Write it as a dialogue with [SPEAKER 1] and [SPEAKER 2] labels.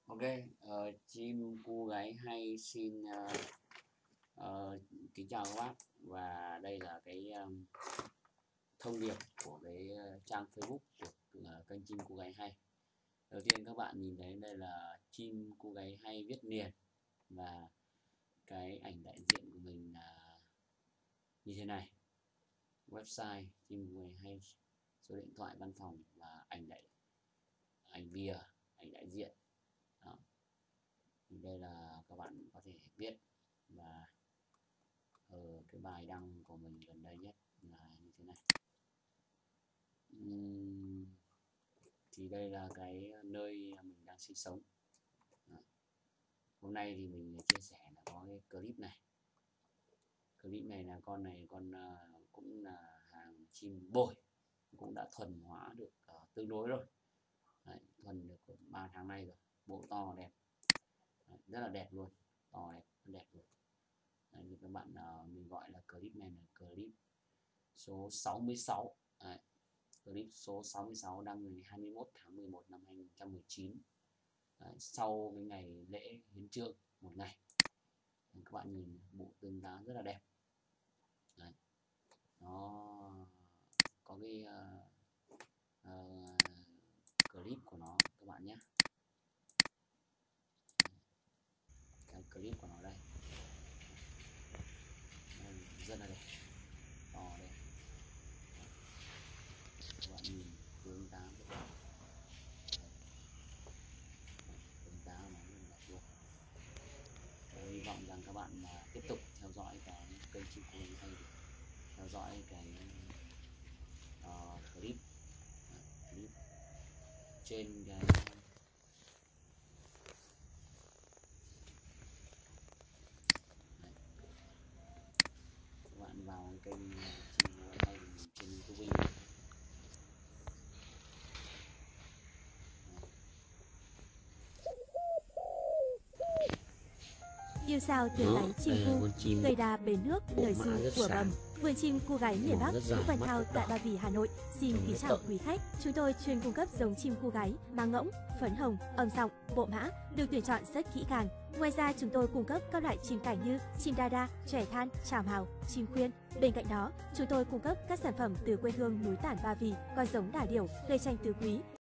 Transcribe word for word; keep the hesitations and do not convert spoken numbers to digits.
[SPEAKER 1] Ok, ờ, chim cu gáy hay xin ờ, ờ, kính chào các bác, và đây là cái um, thông điệp của cái ờ, trang Facebook của ờ, kênh chim cu gáy hay. Đầu tiên các bạn nhìn thấy đây là chim cu gáy hay viết liền, và cái ảnh đại diện của mình là như thế này: website chim cu gáy hay, số điện thoại văn phòng và ảnh đại ảnh bìa, ảnh đại diện. Đó. Thì đây là các bạn có thể viết, và ở cái bài đăng của mình gần đây nhất là như thế này. Uhm, thì đây là cái nơi mình đang sinh sống. Đó. Hôm nay thì mình chia sẻ là có cái clip này. Clip này là con này con uh, cũng là hàng chim bồi, cũng đã thuần hóa được uh, tương đối rồi. Đấy, thuần được ba tháng nay rồi, bộ to đẹp. Đấy, rất là đẹp luôn, to đẹp, rất đẹp luôn. Đấy, như các bạn uh, mình gọi là clip này là clip số sáu mươi sáu. Đấy, clip số sáu mươi sáu đăng ngày hai mươi mốt tháng mười một năm hai nghìn không trăm mười chín. Đấy, sau cái ngày lễ hiến chương một ngày. Đấy, các bạn nhìn bộ tương tác rất là đẹp. Đấy, nó có cái uh, uh, clip của nó các bạn nhé. Cái clip của nó đây. Đây, rất là đẹp, to đẹp. Các bạn nhìn tương tác rất là tương tác nó rất là đẹp luôn. Tôi hy vọng rằng các bạn mà tiếp tục theo dõi cái kênh chim cu gáy hay, theo dõi cái uh, clip uh, clip trên cái đấy. Các bạn vào cái kênh chim cu gáy hay trên YouTube.
[SPEAKER 2] Yêu sao tiếng gáy chim cu, cây đa bến nước, lời ru của bầm. Vườn chim cu gáy miền Bắc, Vũ Văn Thao tại Ba Vì, Hà Nội. Xin kính chào quý khách. Chúng tôi chuyên cung cấp giống chim cu gáy, mang ngỗng, phấn hồng, âm giọng, bộ mã, được tuyển chọn rất kỹ càng. Ngoài ra chúng tôi cung cấp các loại chim cảnh như chim đa đa, chòe than, tràm hào, chim khuyên. Bên cạnh đó, chúng tôi cung cấp các sản phẩm từ quê hương núi Tản Ba Vì, con giống đà điểu, cây chanh tứ quý,